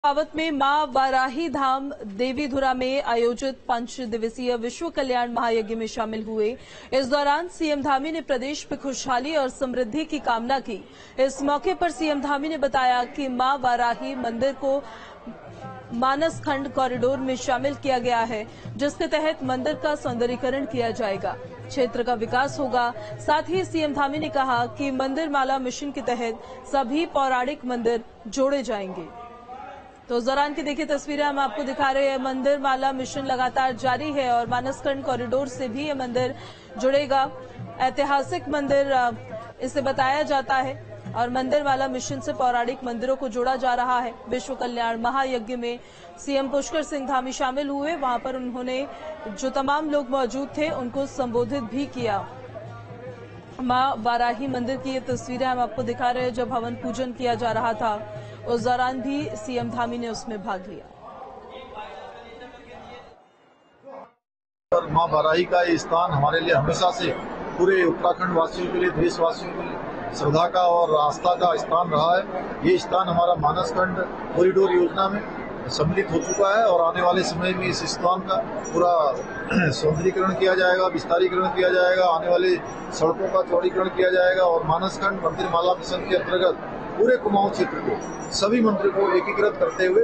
पावत में मां वाराही धाम देवीधुरा में आयोजित 5 दिवसीय विश्व कल्याण महायज्ञ में शामिल हुए। इस दौरान सीएम धामी ने प्रदेश में खुशहाली और समृद्धि की कामना की। इस मौके पर सीएम धामी ने बताया कि मां वाराही मंदिर को मानस खंड कॉरिडोर में शामिल किया गया है, जिसके तहत मंदिर का सौंदर्यीकरण किया जाएगा, क्षेत्र का विकास होगा। साथ ही सीएम धामी ने कहा कि मंदिर माला मिशन के तहत सभी पौराणिक मंदिर जोड़े जाएंगे। तो इस दौरान की देखिए तस्वीरें हम आपको दिखा रहे हैं। मंदिर माला मिशन लगातार जारी है और मानसखंड कॉरिडोर से भी ये मंदिर जुड़ेगा। ऐतिहासिक मंदिर इसे बताया जाता है और मंदिर माला मिशन से पौराणिक मंदिरों को जोड़ा जा रहा है। विश्व कल्याण महायज्ञ में सीएम पुष्कर सिंह धामी शामिल हुए। वहां पर उन्होंने जो तमाम लोग मौजूद थे उनको संबोधित भी किया। मां वाराही मंदिर की ये तस्वीरें हम आपको दिखा रहे हैं। जब हवन पूजन किया जा रहा था उस दौरान भी सीएम धामी ने उसमें भाग लिया। और मां वाराही का ये स्थान हमारे लिए हमेशा से पूरे उत्तराखंड वासियों के लिए, देशवासियों के लिए श्रद्धा का और आस्था का स्थान रहा है। ये स्थान हमारा मानसखंड कॉरिडोर योजना में सम्मिलित हो चुका है और आने वाले समय में इस स्थान का पूरा सौंदर्यीकरण किया जाएगा, विस्तारीकरण किया जाएगा, आने वाले सड़कों का चौड़ीकरण किया जाएगा और मानसखंड मंदिर माला मिशन के अंतर्गत पूरे कुमाऊं क्षेत्र को, सभी मंदिर को एकीकृत करते हुए